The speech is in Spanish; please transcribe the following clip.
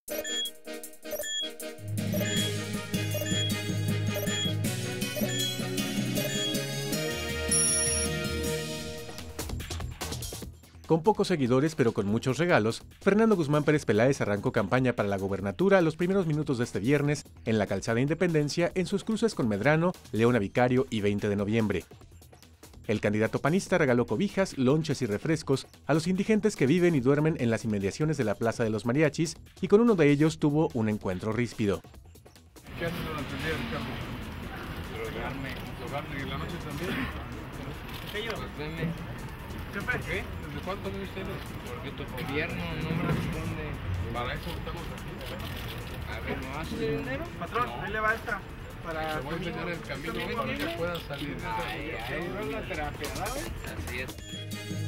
Con pocos seguidores pero con muchos regalos, Fernando Guzmán Pérez Peláez arrancó campaña para la gobernatura a los primeros minutos de este viernes en la calzada Independencia en sus cruces con Medrano, Leona Vicario y 20 de noviembre. El candidato panista regaló cobijas, lonches y refrescos a los indigentes que viven y duermen en las inmediaciones de la Plaza de los Mariachis y con uno de ellos tuvo un encuentro ríspido. ¿Qué haces durante el día, Ricardo? Drogarme. ¿Y en la noche también? ¿Por qué? ¿Desde cuánto vive ustedes? Porque tu gobierno no me responde. Para eso estamos aquí. A ver, ¿no haces dinero? Patrón, ahí le va esta. Te voy a enseñar el camino para que puedas salir de esa. Ahí va la terapia, ¿sabes? Así es.